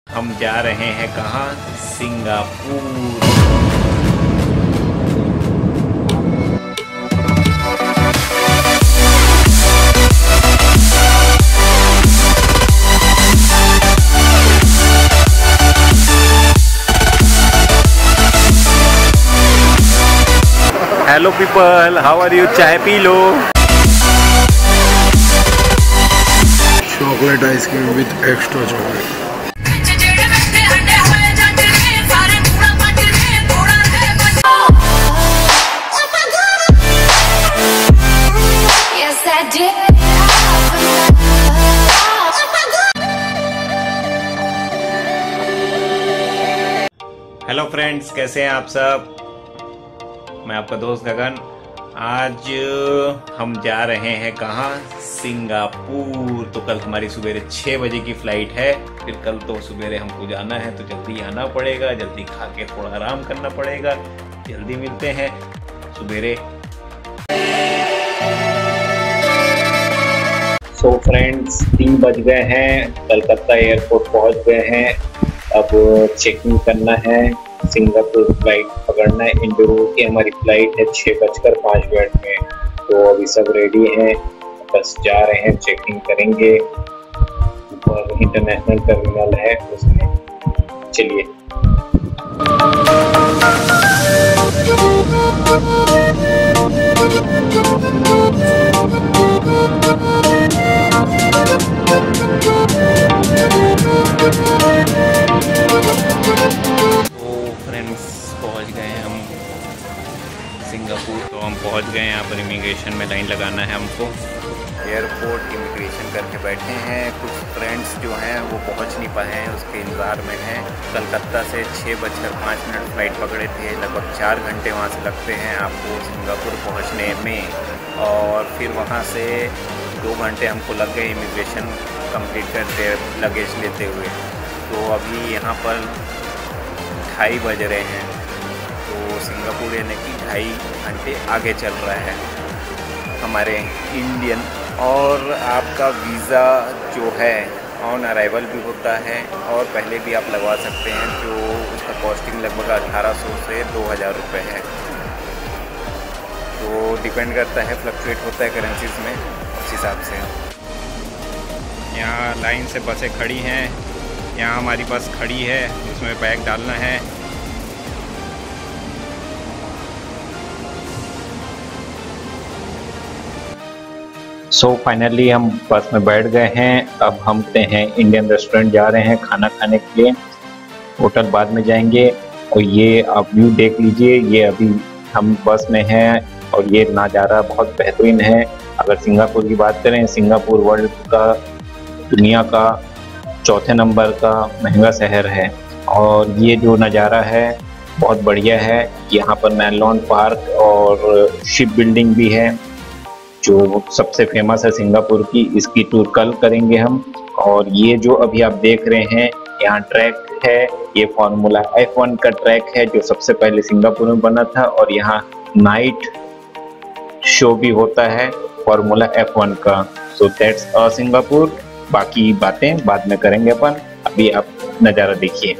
हम जा रहे हैं कहाँ? Singapore. Hello people, how are you? चाय पी लो। Chocolate ice cream with extra chocolate. Hello friends, कैसे हैं आप सब? मैं आपका दोस्त गगन। आज हम जा रहे हैं कहाँ? सिंगापुर। तो कल हमारी सवेरे 6 बजे की फ्लाइट है। फिर कल तो सवेरे हमको जाना है, तो जल्दी आना पड़ेगा, जल्दी खा के थोड़ा आराम करना पड़ेगा। जल्दी मिलते हैं सवेरे। सो फ्रेंड्स, 3 बज गए हैं, कलकत्ता एयरपोर्ट पहुंच गए हैं। अब चेकिंग करना है, सिंगापुर फ्लाइट पकड़ना है। इंडिगो की हमारी फ्लाइट है 6:05 में। तो अभी सब रेडी हैं, बस जा रहे हैं, चेकिंग करेंगे। ऊपर इंटरनेशनल टर्मिनल है उसमें। चलिए। पहुंच गए हैं हम सिंगापुर। तो हम पहुंच गए हैं। यहाँ पर इमिग्रेशन में लाइन लगाना है हमको। एयरपोर्ट इमिग्रेशन करके बैठे हैं। कुछ फ्रेंड्स जो हैं वो पहुंच नहीं पाए हैं, उसके इंतज़ार में हैं। कलकत्ता से 6:05 फ्लाइट पकड़े थे। लगभग 4 घंटे वहाँ से लगते हैं आपको सिंगापुर पहुँचने में। और फिर वहाँ से 2 घंटे हमको लग गए इमिग्रेशन कंप्लीट करते, लगेज लेते हुए। तो अभी यहाँ पर 2:30 बज रहे हैं। तो सिंगापुर यानी कि 2.5 घंटे आगे चल रहा है हमारे इंडियन। और आपका वीज़ा जो है ऑन अराइवल भी होता है और पहले भी आप लगवा सकते हैं, जो उसका कॉस्टिंग लगभग 1800 से 2000 रुपये है। तो डिपेंड करता है, फ्लक्चुएट होता है करेंसीज में, उस हिसाब से। यहाँ लाइन से बसें खड़ी हैं। यहाँ हमारी बस खड़ी है, उसमें बैग डालना है। सो फाइनली हम बस में बैठ गए हैं। अब हम हैं इंडियन रेस्टोरेंट जा रहे हैं खाना खाने के लिए। होटल बाद में जाएंगे। और ये आप व्यू देख लीजिए, ये अभी हम बस में हैं और ये नज़ारा बहुत बेहतरीन है। अगर सिंगापुर की बात करें, सिंगापुर वर्ल्ड का, दुनिया का 4थे नंबर का महंगा शहर है। और ये जो नज़ारा है बहुत बढ़िया है। यहाँ पर मैनलॉन पार्क और शिप बिल्डिंग भी है जो सबसे फेमस है सिंगापुर की। इसकी टूर कल करेंगे हम। और ये जो अभी आप देख रहे हैं, यहाँ ट्रैक है, ये फार्मूला F1 का ट्रैक है जो सबसे पहले सिंगापुर में बना था। और यहाँ नाइट शो भी होता है फार्मूला F1 का। So that's Singapore. बाकी बातें बाद में करेंगे अपन। अभी आप नज़ारा देखिए।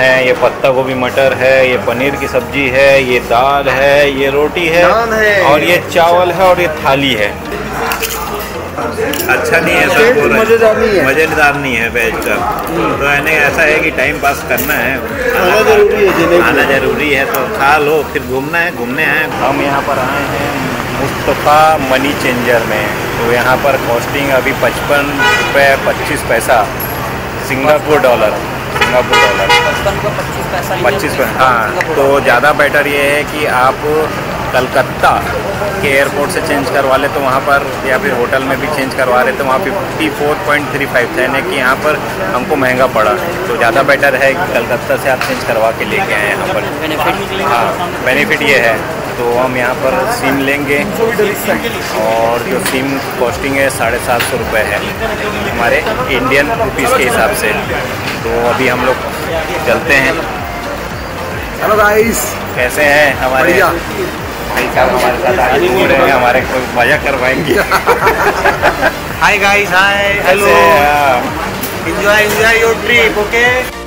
है, ये पत्ता गोभी मटर है, ये पनीर की सब्जी है, ये दाल है, ये रोटी है और ये चावल है और ये थाली है। अच्छा नहीं है सर, मज़ेदार नहीं है वेज का। तो यानी ऐसा है कि टाइम पास करना है, आना ज़रूरी है, तो खा लो फिर घूमना है, घूमने आए। हम यहाँ पर आए हैं मुस्तफ़ा मनी चेंजर में। तो यहाँ पर कॉस्टिंग अभी 55 रुपये 25 पैसा सिंगापुर डॉलर 25 पैसा। हाँ, तो ज़्यादा बेटर ये है कि आप कलकत्ता के एयरपोर्ट से चेंज करवा ले तो वहाँ पर, या फिर होटल में भी चेंज करवा रहे तो वहाँ 54.35 था, यानी कि यहाँ पर हमको महंगा पड़ा। तो ज़्यादा बेटर है कि कलकत्ता से आप चेंज करवा के लेके आए यहाँ पर। हाँ, बेनिफिट ये है। तो हम यहाँ पर सिम लेंगे और जो सिम कॉस्टिंग है 750 रुपये है हमारे इंडियन रुपीज़ के हिसाब से। तो अभी हम लोग चलते हैं। हेलो गाइस, कैसे हैं हमारे भाई साहब, हमारे साथ आगे बोल रहे हैं, हमारे कोई मजा करवाएंगे। Hi guys, hi, hello, enjoy your trip, okay.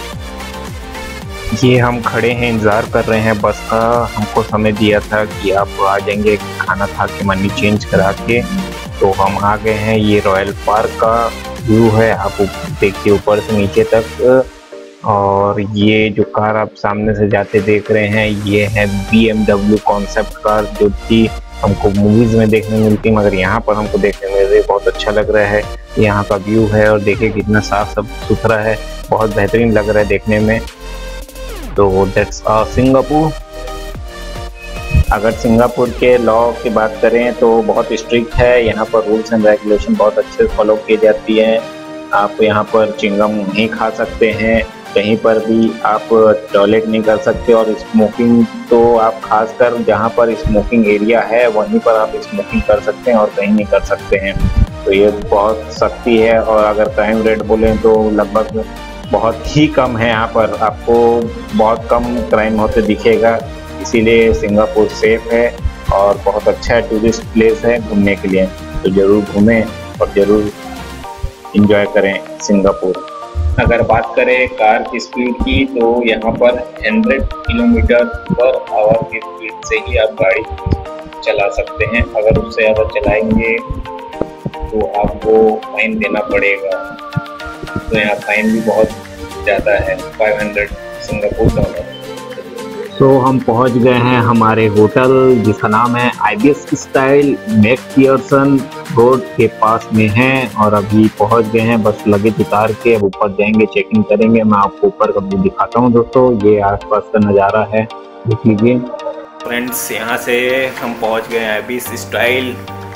ये हम खड़े हैं, इंतज़ार कर रहे हैं बस का। हमको समय दिया था कि आप आ जाएंगे खाना खा के, मनी चेंज करा के। तो हम आ गए हैं। ये रॉयल पार्क का व्यू है, आप देखिए ऊपर से नीचे तक। और ये जो कार आप सामने से जाते देख रहे हैं, ये है BMW कॉन्सेप्ट कार, जो कि हमको मूवीज़ में देखने मिलती है, मगर यहाँ पर हमको देखने मिल रही है। बहुत अच्छा लग रहा है यहाँ का व्यू है, और देखिए कितना साफ सुथरा है, बहुत बेहतरीन लग रहा है देखने में। तो दैट्स सिंगापुर। अगर सिंगापुर के लॉ की बात करें तो बहुत स्ट्रिक्ट है। यहाँ पर रूल्स एंड रेगुलेशन बहुत अच्छे से फॉलो की जाती है। आप यहाँ पर चिंगम नहीं खा सकते हैं, कहीं पर भी आप टॉयलेट नहीं कर सकते, और स्मोकिंग तो आप खासकर जहाँ पर स्मोकिंग एरिया है वहीं पर आप स्मोकिंग कर सकते हैं और कहीं नहीं कर सकते हैं। तो ये बहुत सख्ती है। और अगर क्राइम रेट बोलें तो लगभग बहुत ही कम है, यहाँ पर आपको बहुत कम क्राइम होते दिखेगा। इसीलिए सिंगापुर सेफ है और बहुत अच्छा टूरिस्ट प्लेस है घूमने के लिए। तो ज़रूर घूमें और ज़रूर एंजॉय करें सिंगापुर। अगर बात करें कार की स्पीड की, तो यहाँ पर 100 किलोमीटर पर आवर की स्पीड से ही आप गाड़ी चला सकते हैं। अगर उससे ज़्यादा चलाएंगे तो आपको फाइन देना पड़ेगा। तो यहाँ फाइन भी बहुत ज़्यादा है, 500 सिंगापुर डॉलर। तो हम पहुँच गए हैं हमारे होटल, जिसका नाम है IBS स्टाइल, मैकफियरसन रोड के पास में है। और अभी पहुँच गए हैं, बस लगेज उतार के अब ऊपर जाएंगे, चेकिंग करेंगे। मैं आपको ऊपर का व्यू दिखाता हूँ दोस्तों, ये आसपास का नज़ारा है, देख लीजिए फ्रेंड्स। यहाँ से हम पहुँच गए हैं IBS स्टाइल।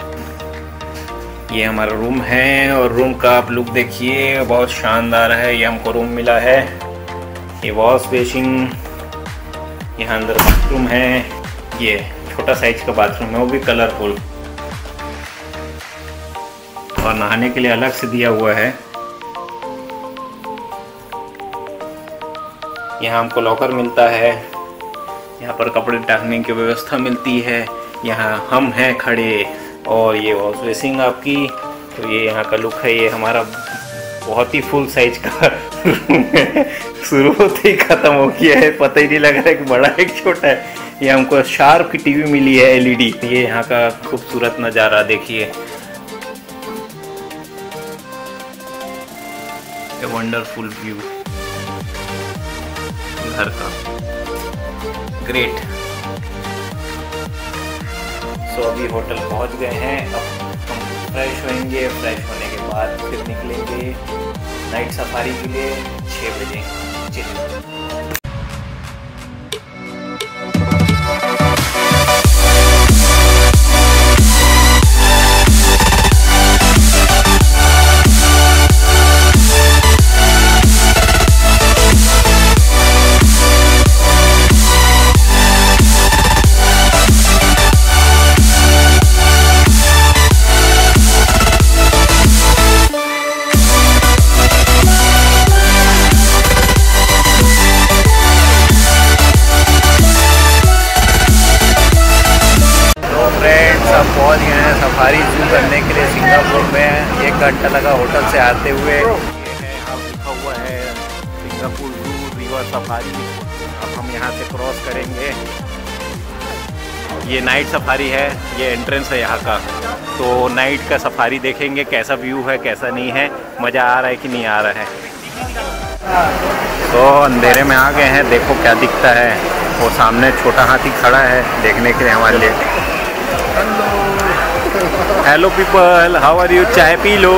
ये हमारा रूम है और रूम का आप लुक देखिए, बहुत शानदार है। ये हमको रूम मिला है। ये वॉश बेसिन, यहाँ अंदर बाथरूम है, ये छोटा साइज का बाथरूम है, वो भी कलरफुल, और नहाने के लिए अलग से दिया हुआ है। यहाँ हमको लॉकर मिलता है, यहाँ पर कपड़े टांगने की व्यवस्था मिलती है। यहाँ हम हैं खड़े, और ये वॉश बेसिन आपकी। तो ये यहाँ का लुक है। ये हमारा बहुत ही फुल साइज का रूम है, शुरू होते ही ख़त्म हो गया है, पता ही नहीं लग रहा है कि बड़ा है कि छोटा है। ये हमको शार्प की टीवी मिली है, LED। ये यहाँ का खूबसूरत नज़ारा देखिए, वंडरफुल व्यू घर का, ग्रेट। सो अभी होटल पहुँच गए हैं, अब हम फ्रेश होंगे। फ्रेश होने के बाद फिर निकलेंगे नाइट सफारी के लिए 6 बजे। चलिए। पहुंच गए हैं सफारी जू करने के लिए सिंगापुर में। 1 घंटा लगा होटल से आते हुए। ये है, यहाँ लिखा हुआ है सिंगापुर जू, रिवर और सफारी अब हम यहाँ से क्रॉस करेंगे। ये नाइट सफारी है, ये एंट्रेंस है यहाँ का। तो नाइट का सफारी देखेंगे कैसा व्यू है कैसा नहीं है, मज़ा आ रहा है कि नहीं आ रहा है। तो अंधेरे में आ गए हैं, देखो क्या दिखता है। वो सामने छोटा हाथी खड़ा है देखने के लिए हमारे लिए। Hello people, how are you, चाय पी लो।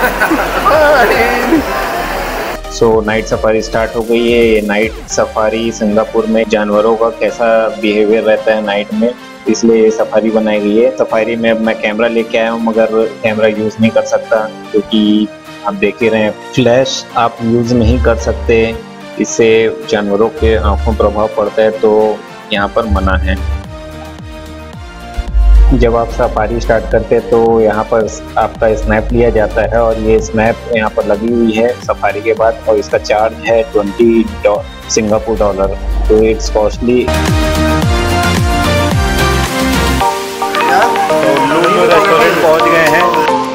सो नाइट सफारी स्टार्ट हो गई है। ये नाइट सफारी सिंगापुर में जानवरों का कैसा बिहेवियर रहता है नाइट में, इसलिए ये सफारी बनाई गई है। सफारी में अब मैं कैमरा लेके आया हूँ मगर कैमरा यूज़ नहीं कर सकता क्योंकि आप देख ही रहे हैं फ्लैश आप यूज़ नहीं कर सकते, इससे जानवरों के आंखों प्रभाव पड़ता है, तो यहाँ पर मना है। जब आप सफारी स्टार्ट करते हैं तो यहाँ पर आपका स्नैप लिया जाता है और ये स्नैप यहाँ पर लगी हुई है सफारी के बाद, और इसका चार्ज है 20 सिंगापुर डॉलर, तो इट्स कॉस्टली। तो लुलु रेस्टोरेंट पहुँच गए हैं।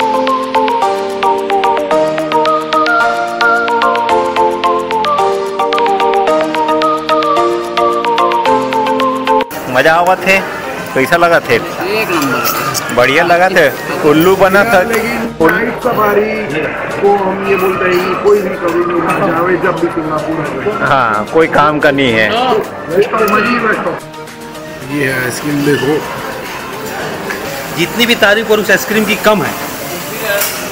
मजा आवा थे, कैसा लगा थे? एक नंबर बढ़िया लगा थे। उल्लू बना था। नाइट सफारी को हम ये बोलते हैं कि कोई भी कभी नहीं जावे जब भी सिंगापुर। हाँ, कोई काम का नहीं है। ये है आइसक्रीम, देखो जितनी भी तारीफ करूँ उस आइसक्रीम की कम है।